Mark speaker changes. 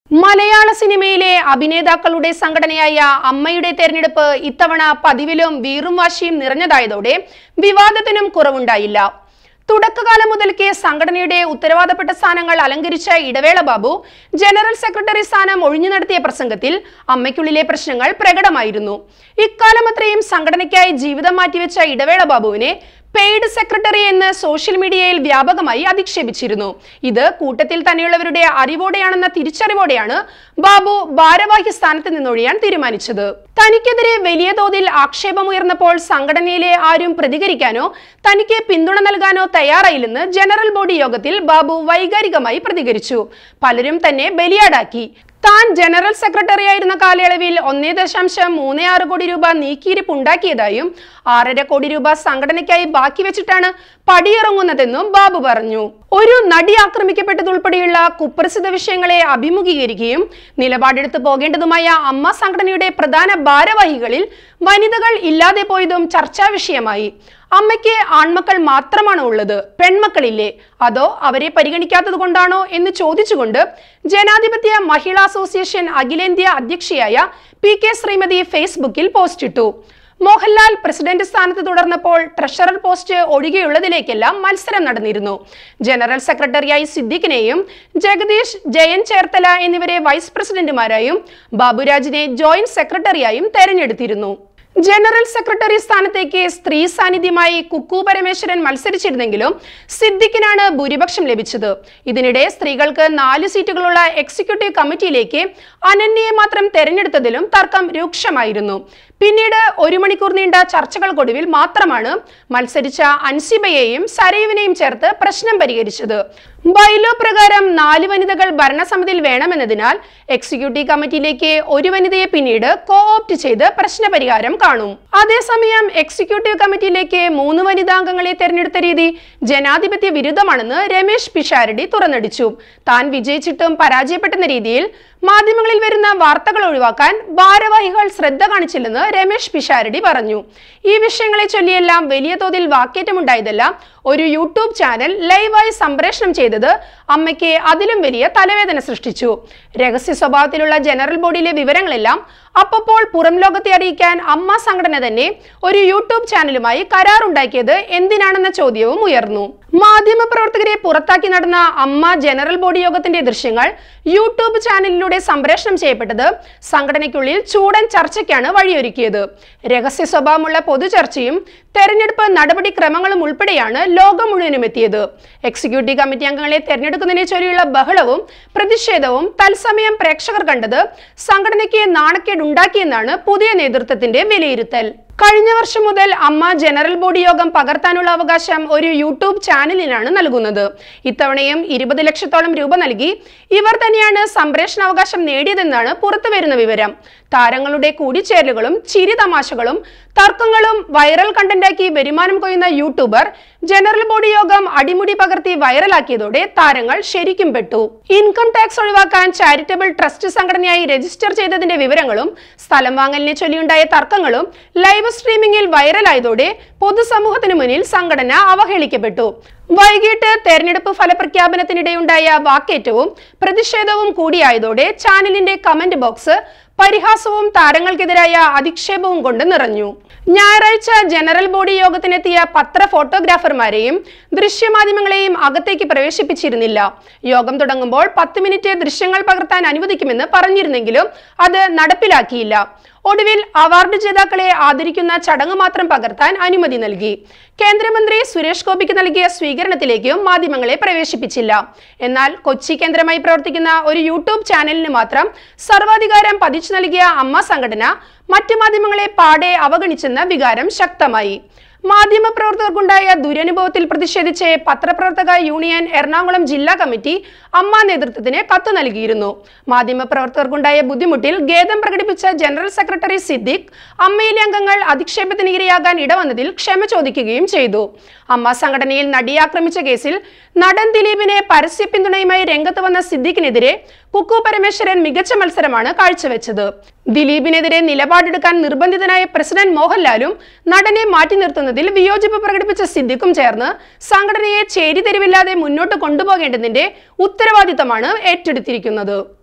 Speaker 1: മലയാള സിനിമയിലെ അഭിനേതാക്കളുടെ സംഘടനയായ അമ്മയുടെ തെരഞ്ഞെടുപ്പ് ഇത്തവണ പതിവിലും വീറും വാശിയും നിറഞ്ഞതായതോടെ വിവാദത്തിനും കുറവുണ്ടായില്ല. തുടക്കകാലം മുതൽക്കേ സംഘടനയുടെ ഉത്തരവാദപ്പെട്ട സ്ഥാനങ്ങൾ അലങ്കരിച്ച ഇടവേള ബാബു ജനറൽ സെക്രട്ടറി സ്ഥാനം ഒഴിഞ്ഞു നടത്തിയ പ്രസംഗത്തിൽ അമ്മയ്ക്കുള്ളിലെ പ്രശ്നങ്ങൾ പ്രകടമായിരുന്നു. ഇക്കാലം അത്രയും സംഘടനയ്ക്കായി ജീവിതം മാറ്റിവെച്ച ഇടവേള ബാബുവിനെ പെയ്ഡ് സെക്രട്ടറി എന്ന് സോഷ്യൽ മീഡിയയിൽ വ്യാപകമായി അധിക്ഷേപിച്ചിരുന്നു. ഇത് കൂട്ടത്തിൽ തന്നെയുള്ളവരുടെ അറിവോടെയാണെന്ന തിരിച്ചറിവോടെയാണ് ബാബു ഭാരവാഹി സ്ഥാനത്ത് നിന്നൊഴിയാൻ തീരുമാനിച്ചത്. തനിക്കെതിരെ വലിയ തോതിൽ ആക്ഷേപമുയർന്നപ്പോൾ സംഘടനയിലെ ആരും പ്രതികരിക്കാനോ തനിക്ക് പിന്തുണ നൽകാനോ തയ്യാറായില്ലെന്ന് ജനറൽ ബോഡി യോഗത്തിൽ ബാബു വൈകാരികമായി പ്രതികരിച്ചു. പലരും തന്നെ ബലിയാടാക്കി. താൻ ജനറൽ സെക്രട്ടറി ആയിരുന്ന കാലയളവിൽ 1.36 കോടി രൂപ നീക്കിയിരിപ്പുണ്ടാക്കിയതായും 6.5 കോടി രൂപ സംഘടനയ്ക്കായി ബാക്കി വെച്ചിട്ടാണ് പടിയിറങ്ങുന്നതെന്നും ബാബു പറഞ്ഞു. ഒരു നടി ആക്രമിക്കപ്പെട്ടതുൾപ്പെടെയുള്ള കുപ്രസിദ്ധ വിഷയങ്ങളെ അഭിമുഖീകരിക്കുകയും നിലപാടെടുത്തു പോകേണ്ടതുമായ അമ്മ സംഘടനയുടെ പ്രധാന ഭാരവാഹികളിൽ വനിതകൾ ഇല്ലാതെ പോയതും ചർച്ചാ വിഷയമായി. അമ്മയ്ക്ക് ആൺമക്കൾ മാത്രമാണോ ഉള്ളത്, പെൺമക്കളില്ലേ, അതോ അവരെ പരിഗണിക്കാത്തത് കൊണ്ടാണോ എന്ന് ചോദിച്ചുകൊണ്ട് ജനാധിപത്യ മഹിളാ അസോസിയേഷൻ അഖിലേന്ത്യാ അധ്യക്ഷയായ PK ശ്രീമതി ഫേസ്ബുക്കിൽ പോസ്റ്റിട്ടു. മോഹൻലാൽ പ്രസിഡന്റ് സ്ഥാനത്ത് തുടർന്നപ്പോൾ ട്രഷറർ പോസ്റ്റ് ഒഴികെയുള്ളതിലേക്കെല്ലാം മത്സരം നടന്നിരുന്നു. ജനറൽ സെക്രട്ടറിയായി സിദ്ദിഖിനെയും ജഗദീഷ്, ജയൻ ചേർത്തല എന്നിവരെ വൈസ് പ്രസിഡന്റുമാരായും ബാബുരാജിനെ ജോയിന്റ് സെക്രട്ടറിയായും തെരഞ്ഞെടുത്തിരുന്നു. ജനറൽ സെക്രട്ടറി സ്ഥാനത്തേക്ക് സ്ത്രീ സാന്നിധ്യമായി കുക്കു പരമേശ്വരൻ മത്സരിച്ചിരുന്നെങ്കിലും സിദ്ദിഖിനാണ് ഭൂരിപക്ഷം ലഭിച്ചത്. ഇതിനിടെ സ്ത്രീകൾക്ക് 4 സീറ്റുകളുള്ള എക്സിക്യൂട്ടീവ് കമ്മിറ്റിയിലേക്ക് അനന്യയെ മാത്രം തെരഞ്ഞെടുത്തതിലും തർക്കം രൂക്ഷമായിരുന്നു. പിന്നീട് 1 മണിക്കൂർ നീണ്ട ചർച്ചകൾക്കൊടുവിൽ മാത്രമാണ് മത്സരിച്ച അൻസിബയെയും സരയുവിനെയും ചേർത്ത് പ്രശ്നം പരിഹരിച്ചത്. ബൈലോ പ്രകാരം 4 വനിതകൾ ഭരണസമിതിയിൽ വേണമെന്നതിനാൽ എക്സിക്യൂട്ടീവ് കമ്മിറ്റിയിലേക്ക് 1 വനിതയെ പിന്നീട് കോഓപ്റ്റ് ചെയ്ത് പ്രശ്നപരിഹാരം കാണും. അതേസമയം എക്സിക്യൂട്ടീവ് കമ്മിറ്റിയിലേക്ക് 3 വനിതാംഗങ്ങളെ തെരഞ്ഞെടുത്ത രീതി ജനാധിപത്യ വിരുദ്ധമാണെന്ന് രമേശ് പിഷാരടി തുറന്നടിച്ചു. താൻ വിജയിച്ചിട്ടും പരാജയപ്പെടുന്ന രീതിയിൽ മാധ്യമങ്ങളിൽ വരുന്ന വാർത്തകൾ ഒഴിവാക്കാൻ ഭാരവാഹികൾ ശ്രദ്ധ കാണിച്ചില്ലെന്ന് രമേശ് പിഷാരടി പറഞ്ഞു. ഈ വിഷയങ്ങളെ ചൊല്ലിയെല്ലാം വലിയ തോതിൽ വാക്കേറ്റമുണ്ടായതല്ല, ഒരു യൂട്യൂബ് ചാനൽ ലൈവായി സംപ്രേഷണം ചെയ്തത് അമ്മയ്ക്ക് അതിലും വലിയ തലവേദന സൃഷ്ടിച്ചു. രഹസ്യ സ്വഭാവത്തിലുള്ള ജനറൽ ബോഡിയിലെ വിവരങ്ങളെല്ലാം അപ്പോൾ പുറം ലോകത്തെ അറിയിക്കാൻ അമ്മ സംഘടന തന്നെ ഒരു യൂട്യൂബ് ചാനലുമായി കരാറുണ്ടാക്കിയത് എന്തിനാണെന്ന ചോദ്യവും ഉയർന്നു. മാധ്യമ പ്രവർത്തകരെ പുറത്താക്കി നടന്ന അമ്മ ജനറൽ ബോഡി യോഗത്തിന്റെ ദൃശ്യങ്ങൾ യൂട്യൂബ് ചാനലിലൂടെ സംപ്രേഷണം ചെയ്യപ്പെട്ടത് സംഘടനയ്ക്കുള്ളിൽ ചൂടൻ ചർച്ചയ്ക്കാണ് വഴിയൊരുക്കിയത്. രഹസ്യ സ്വഭാവമുള്ള പൊതുചർച്ചയും തെരഞ്ഞെടുപ്പ് നടപടിക്രമങ്ങളും ഉൾപ്പെടെയാണ് ലോകം മുഴുവനും എത്തിയത്. എക്സിക്യൂട്ടീവ് കമ്മിറ്റി അംഗങ്ങളെ തെരഞ്ഞെടുക്കുന്നതിനെ ചൊല്ലിയുള്ള ബഹളവും പ്രതിഷേധവും തത്സമയം പ്രേക്ഷകർ കണ്ടത് സംഘടനയ്ക്ക് നാണക്കേടുണ്ടാക്കിയെന്നാണ് പുതിയ നേതൃത്വത്തിന്റെ വിലയിരുത്തൽ. കഴിഞ്ഞ വർഷം മുതൽ അമ്മ ജനറൽ ബോഡി യോഗം പകർത്താനുള്ള അവകാശം ഒരു യൂട്യൂബ് ചാനലിനാണ് നൽകുന്നത്. ഇത്തവണയും 20 ലക്ഷത്തോളം രൂപ നൽകി ഇവർ തന്നെയാണ് സംപ്രേഷണാവകാശം നേടിയതെന്നാണ് പുറത്തുവരുന്ന വിവരം. താരങ്ങളുടെ കൂടിച്ചേരലുകളും ചിരി തമാശകളും തർക്കങ്ങളും വൈറൽ കണ്ടന്റാക്കി വരുമാനം കൊയ്യുന്ന യൂട്യൂബർ ജനറൽ ബോഡി യോഗം അടിമുടി പകർത്തി വൈറലാക്കിയതോടെ താരങ്ങൾ ശരിക്കും പെട്ടു. ഇൻകം ടാക്സ് ഒഴിവാക്കാൻ ചാരിറ്റബിൾ ട്രസ്റ്റ് സംഘടനയായി രജിസ്റ്റർ ചെയ്തതിന്റെ വിവരങ്ങളും സ്ഥലം വാങ്ങലിനെ ചൊല്ലിയുണ്ടായ തർക്കങ്ങളും ലൈവ് സ്ട്രീമിംഗിൽ വൈറലായതോടെ പൊതുസമൂഹത്തിനു മുന്നിൽ സംഘടന അവഹേളിക്കപ്പെട്ടു. വൈകിട്ട് തെരഞ്ഞെടുപ്പ് ഫലപ്രഖ്യാപനത്തിനിടെയുണ്ടായ വാക്കേറ്റവും പ്രതിഷേധവും കൂടിയായതോടെ ചാനലിന്റെ കമന്റ് ബോക്സ് പരിഹാസവും താരങ്ങൾക്കെതിരായ അധിക്ഷേപവും കൊണ്ട് നിറഞ്ഞു. ഞായറാഴ്ച ജനറൽ ബോഡി യോഗത്തിനെത്തിയ പത്ര ഫോട്ടോഗ്രാഫർമാരെയും ദൃശ്യമാധ്യമങ്ങളെയും അകത്തേക്ക് പ്രവേശിപ്പിച്ചിരുന്നില്ല. യോഗം തുടങ്ങുമ്പോൾ 10 മിനിറ്റ് ദൃശ്യങ്ങൾ പകർത്താൻ അനുവദിക്കുമെന്ന് പറഞ്ഞിരുന്നെങ്കിലും അത് നടപ്പിലാക്കിയില്ല. ഒടുവിൽ അവാർഡ് ജേതാക്കളെ ആദരിക്കുന്ന ചടങ്ങ് മാത്രം പകർത്താൻ അനുമതി നൽകി. കേന്ദ്രമന്ത്രി സുരേഷ് ഗോപിക്ക് നൽകിയ സ്വീകരണത്തിലേക്കും മാധ്യമങ്ങളെ പ്രവേശിപ്പിച്ചില്ല. എന്നാൽ കൊച്ചി കേന്ദ്രമായി പ്രവർത്തിക്കുന്ന ഒരു യൂട്യൂബ് ചാനലിന് മാത്രം സർവാധികാരം പതിച്ചു നൽകിയ അമ്മ സംഘടന മറ്റ് മാധ്യമങ്ങളെ പാടെ അവഗണിച്ചെന്ന വികാരം ശക്തമായി. മാധ്യമപ്രവർത്തകർക്കുണ്ടായ ദുരനുഭവത്തിൽ പ്രതിഷേധിച്ച് പത്രപ്രവർത്തക യൂണിയൻ എറണാകുളം ജില്ലാ കമ്മിറ്റി അമ്മ നേതൃത്വത്തിന് കത്ത് നൽകിയിരുന്നു. മാധ്യമപ്രവർത്തകർക്കുണ്ടായ ബുദ്ധിമുട്ടിൽ ഖേദം പ്രകടിപ്പിച്ച ജനറൽ സെക്രട്ടറി സിദ്ദിഖ് അമ്മയിലെ അംഗങ്ങൾ അധിക്ഷേപത്തിന് ഇരയാകാൻ ഇടവന്നതിൽ ക്ഷമ ചോദിക്കുകയും ചെയ്തു. അമ്മ സംഘടനയിൽ നടിയെ ആക്രമിച്ച കേസിൽ നടൻ ദിലീപിനെ പരസ്യ പിന്തുണയുമായി രംഗത്ത് വന്ന സിദ്ദിഖിനെതിരെ കുക്കു പരമേശ്വരൻ മികച്ച മത്സരമാണ് കാഴ്ചവെച്ചത്. ദിലീപിനെതിരെ നിലപാടെടുക്കാൻ നിർബന്ധിതനായ പ്രസിഡന്റ് മോഹൻലാലും നടനെ മാറ്റി നിർത്തുന്നതിൽ വിയോജിപ്പ് പ്രകടിപ്പിച്ച സിദ്ദിഖും ചേർന്ന് സംഘടനയെ ചേരിതിരിവില്ലാതെ മുന്നോട്ട് കൊണ്ടുപോകേണ്ടതിന്റെ ഉത്തരവാദിത്തമാണ് ഏറ്റെടുത്തിരിക്കുന്നത്.